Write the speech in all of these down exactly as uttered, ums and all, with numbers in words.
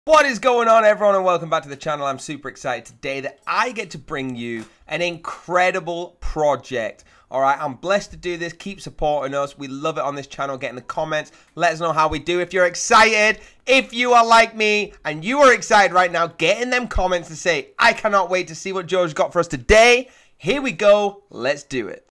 What is going on, everyone, and welcome back to the channel. I'm super excited today that I get to bring you an incredible project. All right, I'm blessed to do this. Keep supporting us. We love it on this channel. Get in the comments. Let us know how we do. If you're excited, if you are like me and you are excited right now, get in them comments and say, I cannot wait to see what Joe's got for us today. Here we go. Let's do it.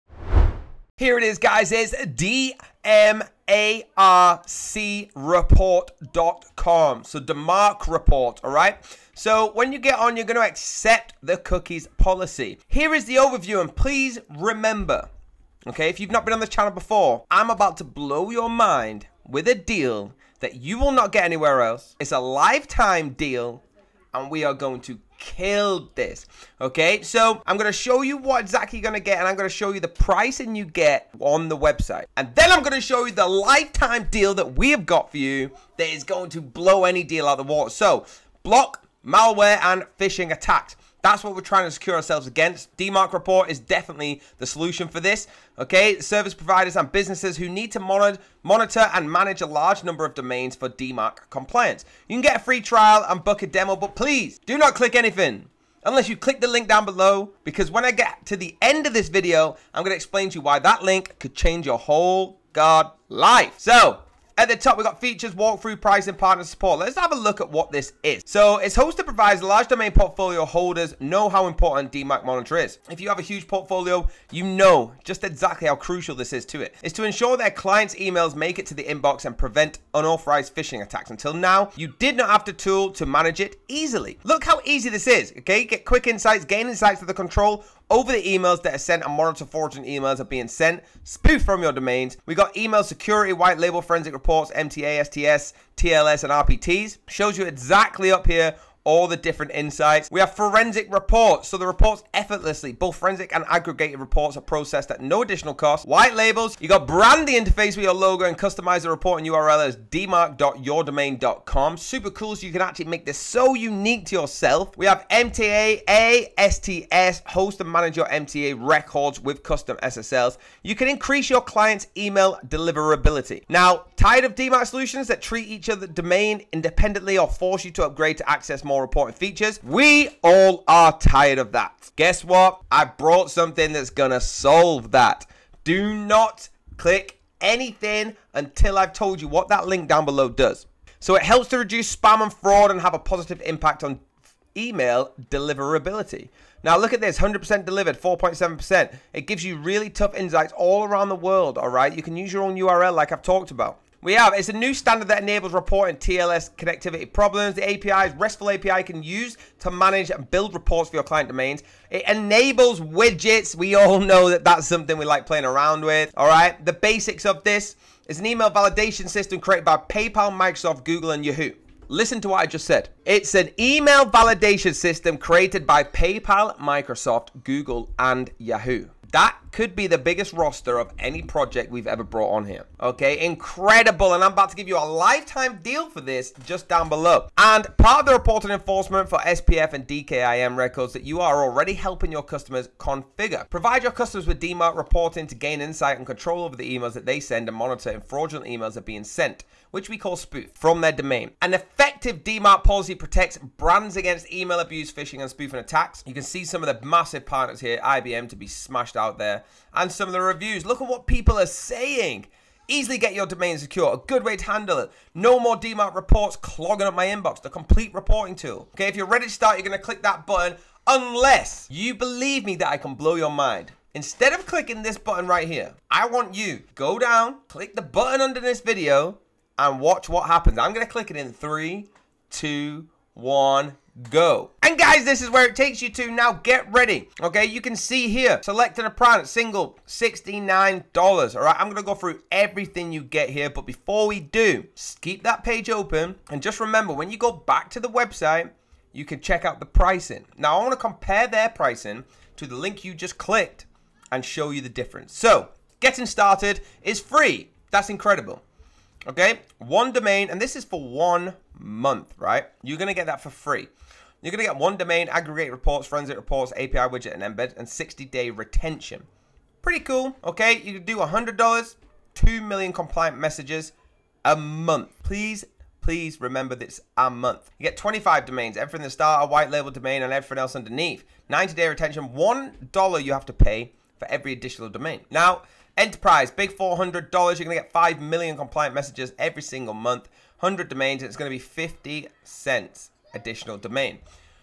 Here it is, guys. It's D M A R C report dot com. So DMARC Report, all right? So when you get on, you're going to accept the cookies policy. Here is the overview, and please remember, okay, if you've not been on this channel before, I'm about to blow your mind with a deal that you will not get anywhere else. It's a lifetime deal, and we are going to kill this. Okay, so I'm going to show you what exactly you're going to get, and I'm going to show you the pricing you get on the website, and then I'm going to show you the lifetime deal that we have got for you that is going to blow any deal out of the water. So block, malware, and phishing attacks. That's what we're trying to secure ourselves against. DMARC Report is definitely the solution for this. Okay, service providers and businesses who need to monitor, monitor and manage a large number of domains for DMARC compliance. You can get a free trial and book a demo, but please do not click anything unless you click the link down below, because when I get to the end of this video, I'm going to explain to you why that link could change your whole god life. So at the top, we've got features, walkthrough, pricing, partner support. Let's have a look at what this is. So it's hosted provides large domain portfolio holders know how important DMARC Monitor is. If you have a huge portfolio, you know just exactly how crucial this is to it. It's to ensure their clients' emails make it to the inbox and prevent unauthorized phishing attacks. Until now, you did not have the tool to manage it easily. Look how easy this is, okay? Get quick insights, gain insights to the control over the emails that are sent, and monitor fraudulent emails are being sent, spoof from your domains. We got email security, white label, forensic reports, M T A, S T S, T L S, and R P Ts. Shows you exactly up here all the different insights. We have forensic reports, so the reports effortlessly, both forensic and aggregated reports are processed at no additional cost. White labels, you got brand the interface with your logo and customize the report and U R L as d marc dot your domain dot com. Super cool, so you can actually make this so unique to yourself. We have M T A, S T S, host and manage your M T A records with custom S S Ls. You can increase your client's email deliverability. Now, tired of DMARC solutions that treat each other domain independently or force you to upgrade to access more reporting features? We all are tired of that. Guess what? I brought something that's gonna solve that. Do not click anything until I've told you what that link down below does. So it helps to reduce spam and fraud and have a positive impact on email deliverability. Now look at this, one hundred percent delivered, four point seven percent. It gives you really tough insights all around the world, all right? You can use your own U R L like I've talked about. We have, it's a new standard that enables reporting T L S connectivity problems. The A P Is, RESTful A P I can use to manage and build reports for your client domains. It enables widgets. We all know that that's something we like playing around with, all right? The basics of this is an email validation system created by PayPal, Microsoft, Google, and Yahoo. Listen to what I just said. It's an email validation system created by PayPal, Microsoft, Google, and Yahoo. That could be the biggest roster of any project we've ever brought on here. Okay, incredible. And I'm about to give you a lifetime deal for this just down below. And part of the reporting enforcement for S P F and D K I M records that you are already helping your customers configure. Provide your customers with DMARC reporting to gain insight and control over the emails that they send and monitor if fraudulent emails are being sent, which we call spoof, from their domain. An effective DMARC policy protects brands against email abuse, phishing, and spoofing attacks. You can see some of the massive partners here, I B M to be smashed out there, and some of the reviews. Look at what people are saying. Easily get your domain secure, a good way to handle it. No more DMARC reports clogging up my inbox, the complete reporting tool. Okay, if you're ready to start, you're gonna click that button, unless you believe me that I can blow your mind. Instead of clicking this button right here, I want you, go down, click the button under this video, and watch what happens. I'm gonna click it in three, two, one, go. And guys, this is where it takes you to. Now get ready. Okay, you can see here, selecting a plan, single, sixty-nine dollars. All right, I'm gonna go through everything you get here, but before we do, keep that page open, and just remember, when you go back to the website, you can check out the pricing. Now I want to compare their pricing to the link you just clicked and show you the difference. So getting started is free. That's incredible. Okay, one domain, and this is for one month, right? You're gonna get that for free. You're gonna get one domain, aggregate reports, forensic reports, A P I widget, and embed, and sixty day retention. Pretty cool. Okay, you can do one hundred dollars, two million compliant messages a month. Please please remember this a month. You get twenty-five domains, everything the starter, white label domain, and everything else underneath. ninety day retention, one dollar you have to pay for every additional domain. Now, enterprise, big four hundred dollars, you're gonna get five million compliant messages every single month, one hundred domains, and it's gonna be fifty cents additional domain.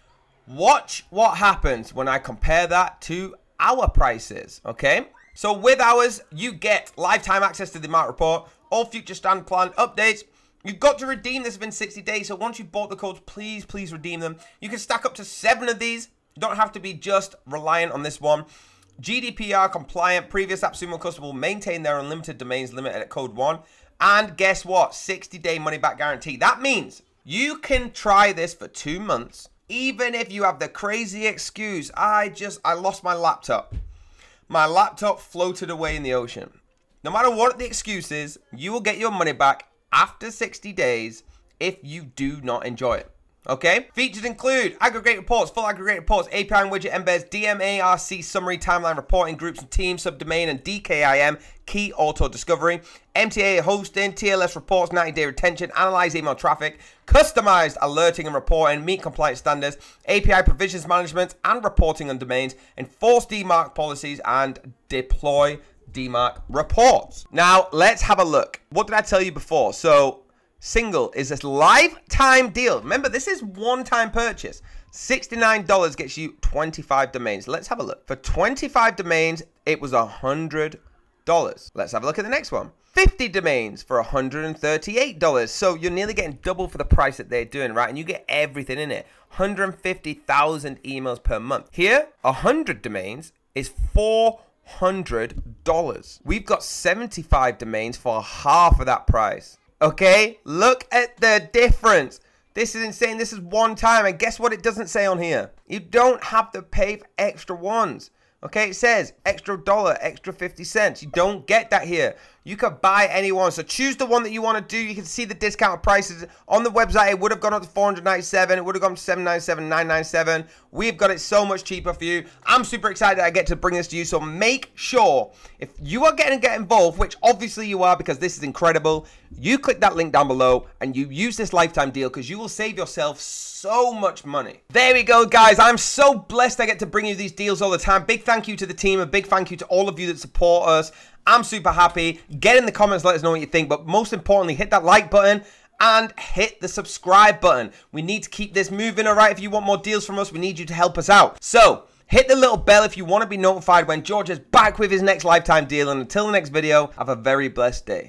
Watch what happens when I compare that to our prices, okay? So with ours, you get lifetime access to the DMARC report, all future stand plan updates. You've got to redeem this within sixty days. So once you've bought the codes, please, please redeem them. You can stack up to seven of these. You don't have to be just reliant on this one. G D P R compliant, previous AppSumo customer will maintain their unlimited domains limit at code one. And guess what? sixty day money back guarantee. That means you can try this for two months. Even if you have the crazy excuse, I just, I lost my laptop. My laptop floated away in the ocean. No matter what the excuse is, you will get your money back after sixty days if you do not enjoy it. Okay? Features include aggregate reports, full aggregate reports, A P I and widget embeds, D M A R C summary, timeline reporting, groups and teams, subdomain, and D K I M, key auto discovery, M T A hosting, T L S reports, ninety day retention, analyze email traffic, customized alerting and reporting, meet compliance standards, A P I provisions management and reporting on domains, enforce D MARC policies, and deploy D MARC reports. Now, let's have a look. What did I tell you before? So, single is a lifetime deal. Remember, this is one-time purchase. sixty-nine dollars gets you twenty-five domains. Let's have a look. For twenty-five domains, it was one hundred dollars. Let's have a look at the next one. fifty domains for one hundred thirty-eight dollars. So you're nearly getting double for the price that they're doing, right? And you get everything in it. one hundred fifty thousand emails per month. Here, one hundred domains is four hundred dollars. We've got seventy-five domains for half of that price. Okay, look at the difference. This is insane. This is one time. And guess what it doesn't say on here? You don't have to pay for extra ones. Okay, it says extra dollar, extra fifty cents. You don't get that here. You can buy any one. So choose the one that you want to do. You can see the discounted prices on the website. It would have gone up to four hundred ninety-seven dollars. It would have gone to seven hundred ninety-seven dollars, nine hundred ninety-seven dollars. We've got it so much cheaper for you. I'm super excited I get to bring this to you. So make sure if you are getting to get involved, which obviously you are because this is incredible, you click that link down below and you use this lifetime deal because you will save yourself so much money. There we go, guys. I'm so blessed I get to bring you these deals all the time. Big thank you to the team. A big thank you to all of you that support us. I'm super happy. Get in the comments, let us know what you think. But most importantly, hit that like button and hit the subscribe button. We need to keep this moving, all right? If you want more deals from us, we need you to help us out. So hit the little bell if you want to be notified when George is back with his next lifetime deal. And until the next video, have a very blessed day.